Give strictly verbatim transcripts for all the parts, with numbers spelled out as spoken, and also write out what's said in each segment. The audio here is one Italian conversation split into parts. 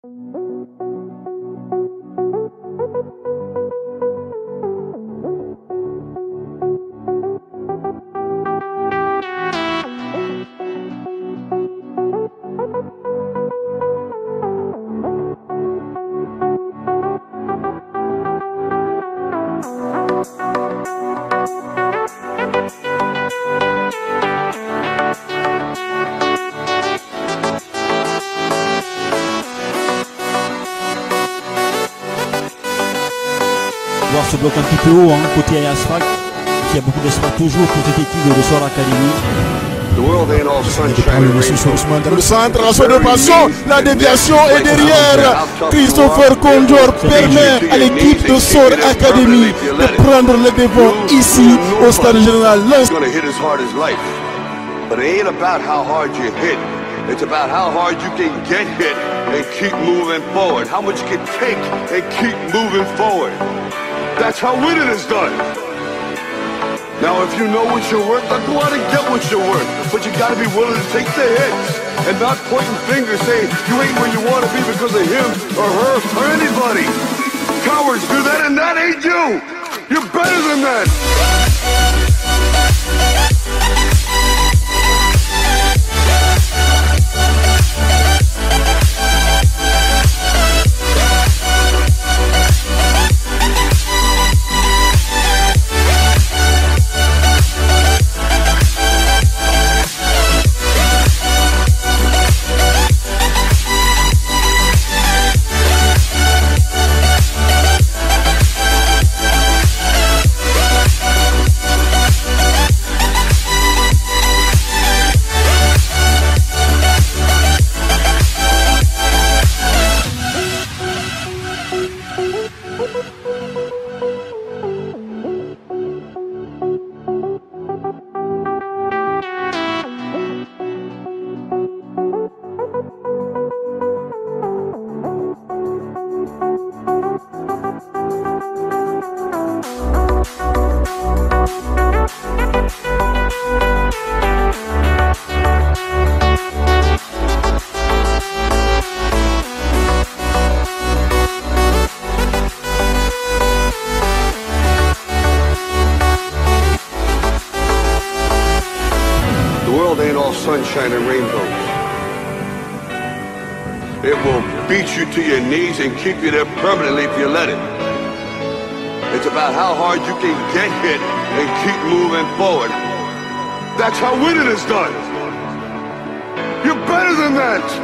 Voir ce bloc un petit peu haut, hein, côté Asphalt, qui a beaucoup d'espoir toujours pour cette équipe de Soul Academy. Dans le centre, la de passion, la déviation est derrière. Christopher Conjor permet à l'équipe de Soul Academy de prendre le devant ici au stade général. It's about how hard you can get hit and keep moving forward. How much you can take and keep moving forward. That's how winning is done. Now, if you know what you're worth, then go out and get what you're worth. But you gotta be willing to take the hits and not pointing fingers saying you ain't where you want to be because of him or her or anybody. Cowards do that, and that ain't you. You're better than that. Sunshine and rainbows. It will beat you to your knees and keep you there permanently if you let it. It's about how hard you can get hit and keep moving forward. That's how winning is done. You're better than that.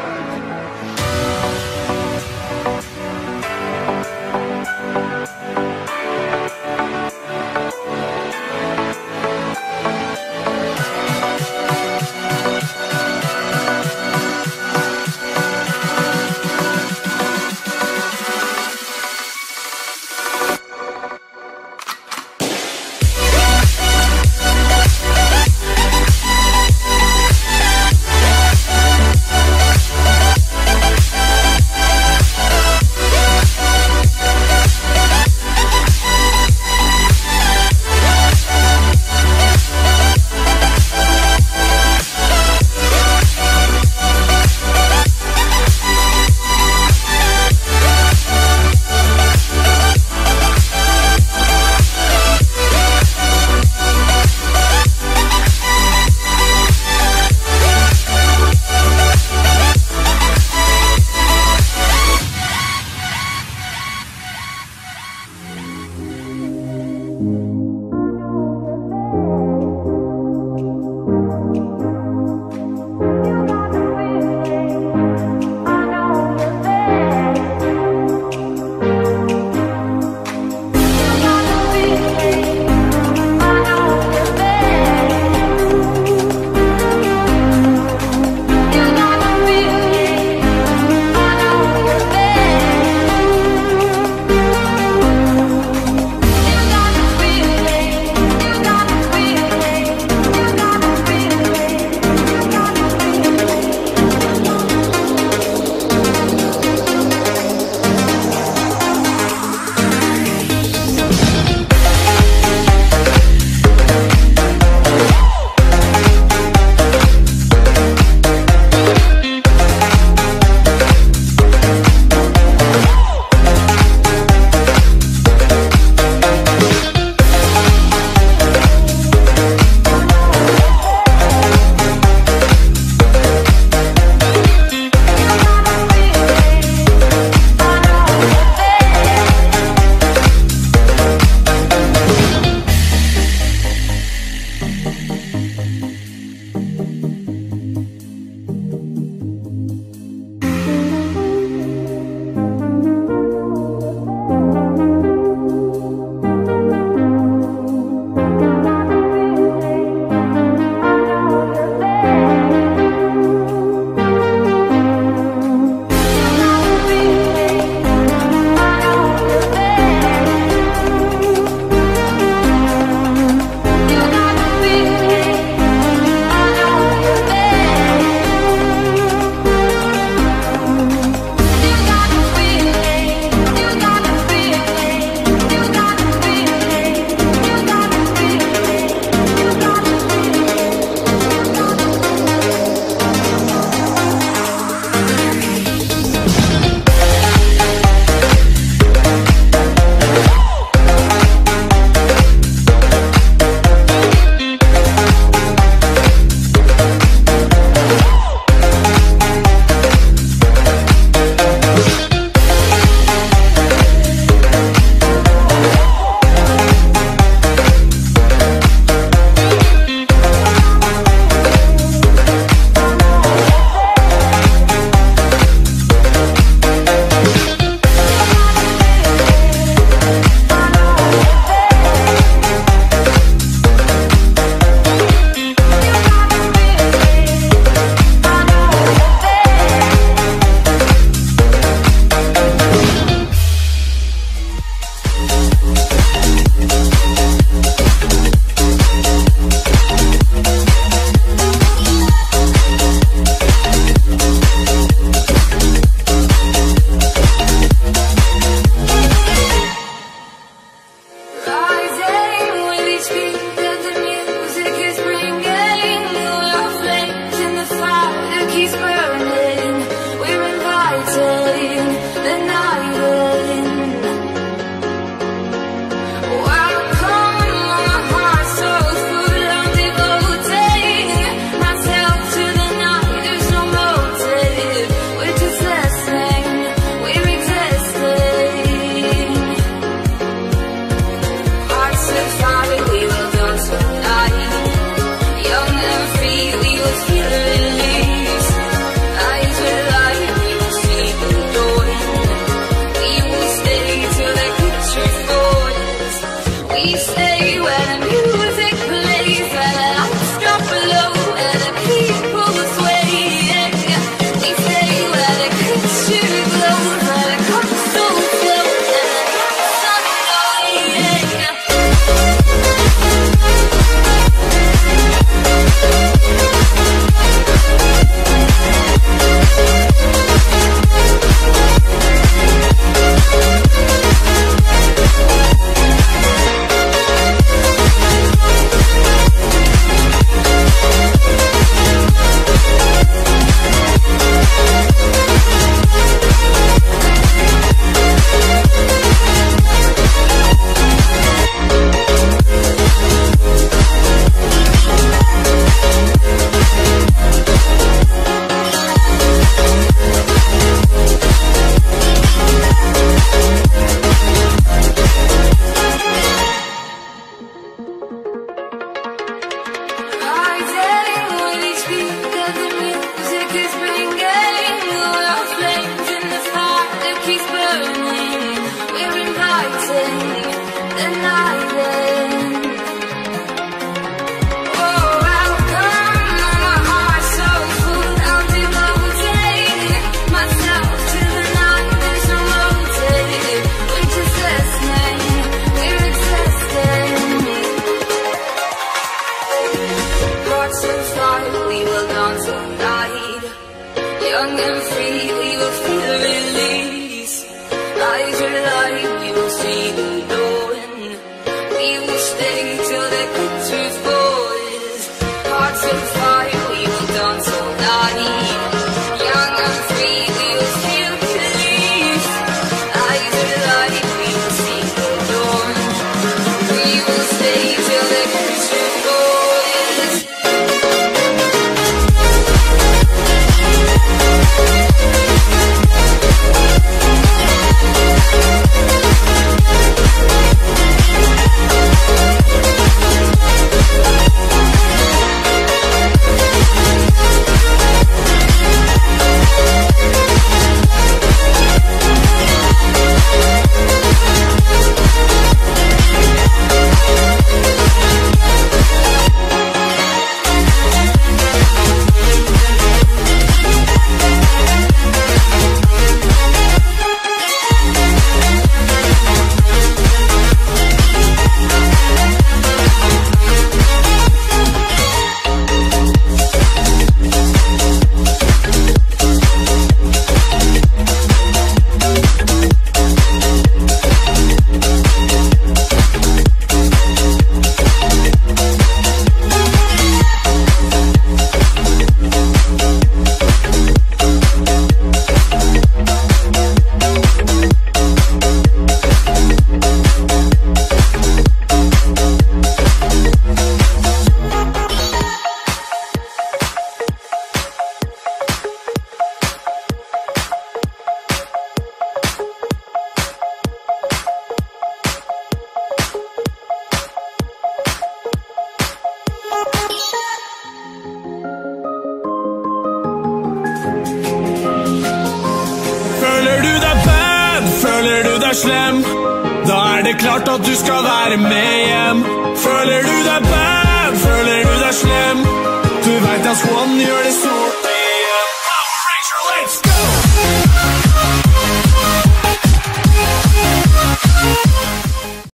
Føler du deg bad, føler du deg slem, da er det klart at du skal være med hjem. Føler du deg bad, føler du deg slem, du vet at one gjør det så